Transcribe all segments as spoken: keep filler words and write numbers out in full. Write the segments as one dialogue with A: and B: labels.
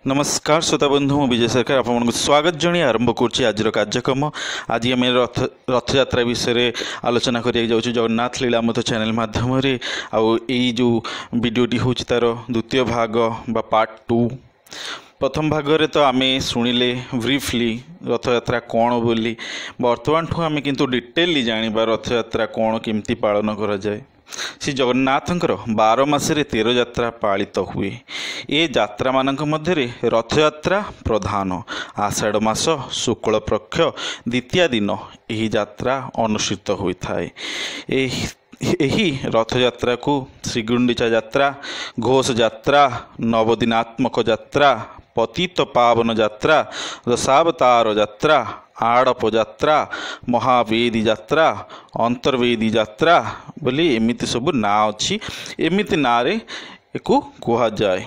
A: नमस्कार श्रोता बंधु मु विजय सरकार आपको स्वागत जणी आरंभ कर आज कार्यक्रम। आज आम रथ रथयात्रा विषय आलोचना करा जगन्नाथ लीलामृत चैनल माध्यम जो वीडियोटी हूँ तार द्वितीय भाग बा पार्ट टू। प्रथम भाग तो आम शुणिले ब्रीफली रथयात्रा कौन बोली बर्तमान ठूँ आम किंतु डिटेली जानिबा रथयात्रा कौन केमती पालन करा जाए। श्री जगन्नाथंकर बार मासरे तेर यात्रा पालित हुए। ए यात्रा मानक मध्य रथयात्रा प्रधान। आषाढ़ मास शुक्ल पक्ष द्वितीय दिन यही यात्रा अनुष्ठित होता है। यही रथयात्रा को श्रीगुंडीचा यात्रा, घोष यात्रा, नवदिनात्मक यात्रा, पतित पावन यात्रा, दशावतार यात्रा, आड़प यात्रा, महावेदी यात्रा, अंतर्वेदी यात्रा बोली एमिति सब ना अच्छी। एमिति ना रे एको कहा जाए।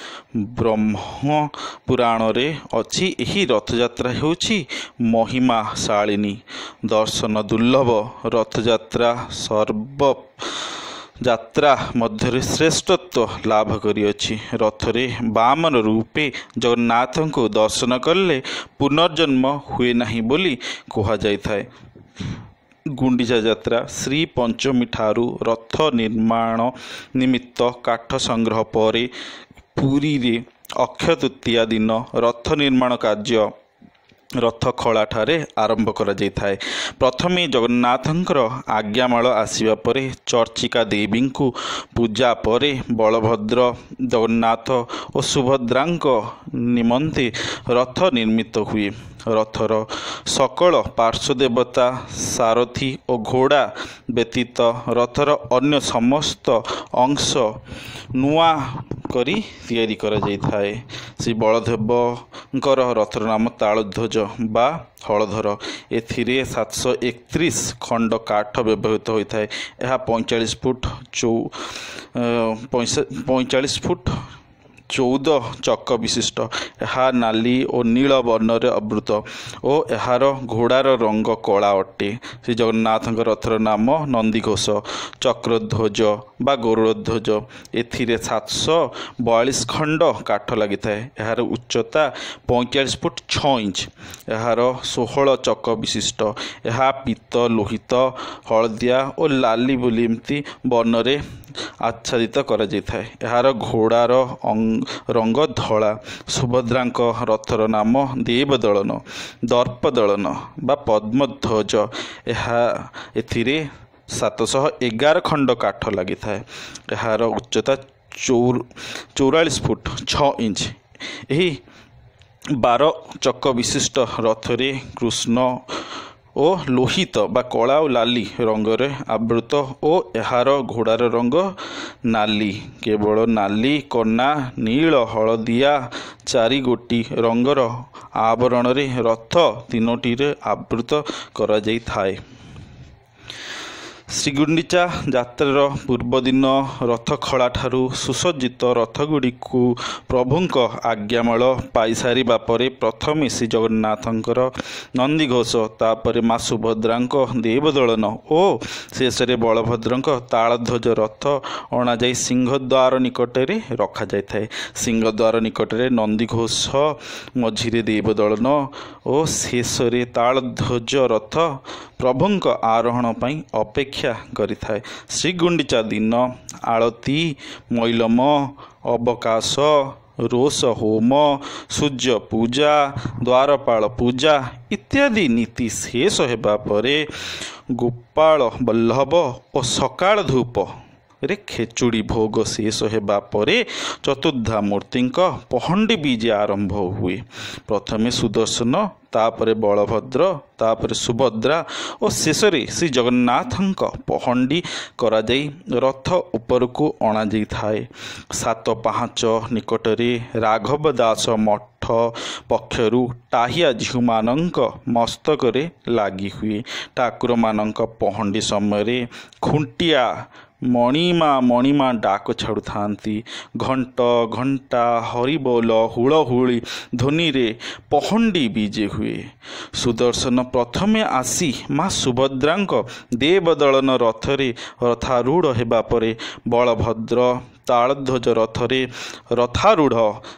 A: ब्रह्म पुराण रे अच्छी यही रथयात्रा होची महिमाशालिनी, दर्शन दुर्लभ रथयात्रा सर्व यात्रा मध्य श्रेष्ठत्व लाभ करिअछि। रथरे बामन रूपे जगन्नाथ को दर्शन कले पुनर्जन्म हुए नहीं बोली कहा जाइथाय। गुंडीचा यात्रा श्री पंचमी ठारू रथ निर्माण निमित्त काठ संग्रह पर पुरी रे अक्षय तृतीया दिन रथ निर्माण कार्य रथ खला ठारे आरंभ करा जाइथाय। प्रथमे जगन्नाथंकर आज्ञामाल आसीबा परे चर्चिका देवी को पूजा परे बलभद्र जगन्नाथ और सुभद्रांक निमंते रथ निर्मित हुए। रथर सकल पार्श्वदेवता सारथी और घोड़ा व्यतीत रथर अन्य समस्त अंश नुआ करी तैयारी करा जाइथाय। श्री बलदेवंकर रथर नाम तालध्वज बा हलधर। एथिरे सात सौ एकतीस खंड काठ व्यवहृत होता है। यह पैंचाश फुट चौ पैंचाश फुट चौदह चक विशिष्ट। यह नाली और नील वर्णर आवृत और यार घोड़ार रंग कला अटे। श्री जगन्नाथ रथर नाम नंदीघोष चक्रध्वज बा गरुड़ध्वज। एथिरे सात सौ बयालीस खंड काठ लगी था। यार उच्चता पैंचाश फुट छः इंच। यार षोहल चक विशिष्ट। यह पीत लोहित हलदिया और लाली बोली एमती वर्णरे आच्छादित करा जाइथाय। यार घोड़ार रंग धला। सुभद्रांक रथर नाम देवदलन दर्पदलन बा पद्मध्वज। एथिरे सातशह एगार खंड काठ लगी था। यार उच्चता चौर चौरालीस फुट छः इंच। यही बार चक विशिष्ट रथरे कृष्ण ओ लोहित बा कला और लाली रंगरे आवृत और यार घोड़ार रंग नाली। केवल नाली कना नील हलदिया चारि गोटी रंगर आवरण रे रथ तीनोटी रे आवृत करा जाई थाए। श्रीगुंडीचा यात्रार पूर्व दिन रथ खला ठारू सुसज्जित रथगुड़ी को प्रभुंक आज्ञामाल पाई सारिबा परे प्रथमे श्री जगन्नाथंकर नंदीघोष, तापर माँ सुभद्रांक देवदलन और शेष बलभद्रंक तालध्वज रथ अणा जाई सिंहद्वार निकटरे रखा जाए। सिंहद्वार निकटरे नंदीघोष, मझिरे देवदलन और शेष तालध्वज रथ प्रभुंक आरोहण पाई अपेक्षा करिथाय। श्रीगुंडीचा दिन आळती, मैलम, अवकाश, रोष होम, सूर्य पूजा, द्वारपाल पूजा इत्यादि नीति शेष हेबा परे गोपाल बल्लभ और सकाळ धूप रे खेचुड़ी भोग शेष हेबा परे चतुर्धा मूर्ति पहंडी बीजे आरंभ हुए। प्रथमे सुदर्शन, तापर बलभद्र, तापर सुभद्रा और शेष श्री जगन्नाथंक पहंडी करा जाई रथ ऊपर को अणा जाई थाए। सात पाहाच निकटरे राघव दास मठ पक्षरु टाहिया झिउ मानक मस्तकरे लागि हुए। ठाकुर मानक पहंडी समय खुंटिया मणिमा मणिमा डाक छाड़ू थांती। घंट घंटा हरिबोल हुलहुली ध्वनि रे पहंडी बीजे हुए। सुदर्शन प्रथमे आसी माँ सुभद्रांक देवदलन रथरे रथारूढ़ हेबा परे बलभद्र तालध्वज रथरे रथारूढ़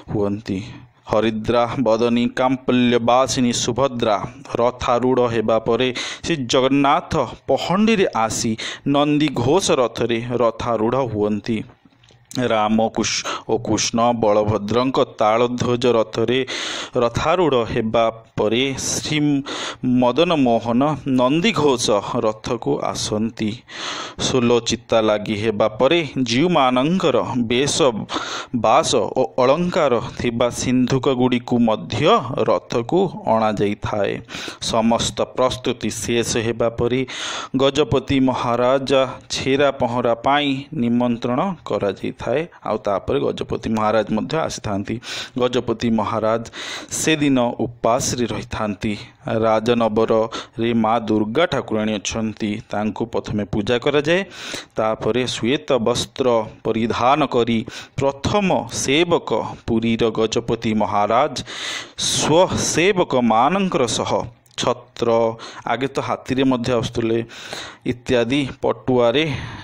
A: हुअन्ति। हरिद्रा बदनी काम्पल्यवासिनी सुभद्रा रथारूढ़ हेबा परे श्री जगन्नाथ पहंडी रे आसी नंदी घोष रथरे रथारूढ़ हुअन्ति। राम कुश ओ कृष्ण बलभद्रंक तालध्वज रथरे रथारूढ़ हेबा परे श्री मदन मोहन नंदी घोष रथ को आसंती। सोलो चित्ता लगी हेबा परे जीव मानंकर बेश बास ओ अलंकार थिबा सिंधुक गुड़ी को मध्य रथ को अणा जाई थाए। समस्त प्रस्तुति शेष हेबा परे गजपति महाराज छेरा पहरा पाई निमंत्रण करा जाई थाए। आउ तापर गजपति महाराज मध्य आसी थांती। गजपति महाराज से दिन उपास रे रही थांती। राजनबर रे माँ दुर्गा ठाकुराणी अछंती, तांको प्रथमे पूजा करा जाए। तापरे श्वेत वस्त्र परिधान करी प्रथम सेवक पुरीर गजपति महाराज स्व सेवक मानंकर सह छत्र आगे तो हाथी रे मध्य आसुले इत्यादि पटुआरे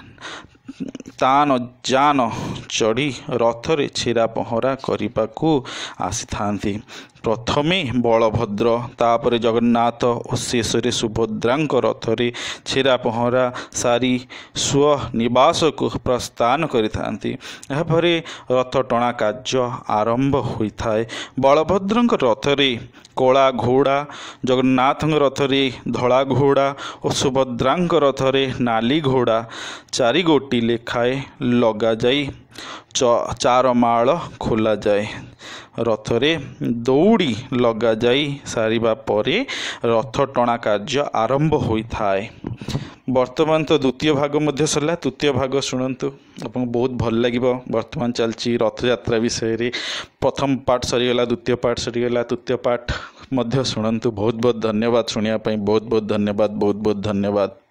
A: तान जान चढ़ी रथरे छेरा पहरा करने आसी थांती। प्रथमे बलभद्र तापर जगन्नाथ और शेष सुभद्रांक रथरे छेरा पहरा सारी स्वनिवास को प्रस्थान करिथांती। यापर रथ टणा कार्य आरंभ होता है। बलभद्रंक रथरे कला घोड़ा, जगन्नाथ रथरे धला घोड़ा और सुभद्रांक रथरे नाली घोड़ा चारि गोटी लेखाए लगा जाई चार माल खोला जाए। रथरे दौड़ी लगा जाई सारिबा परे रथ टणा कार्य आरंभ होता है। वर्तमान तो द्वितीय भाग मध्य सरला, तृतीय भाग शुणु आप बहुत भल लगे। वर्तमान चलती रथ यात्रा विषय रे प्रथम पार्ट सरीगला, द्वितीय पार्ट सरीगला, तृतीय पार्ट मध्य शुणु। बहुत बहुत धन्यवाद शुणा, बहुत बहुत धन्यवाद, बहुत बहुत धन्यवाद।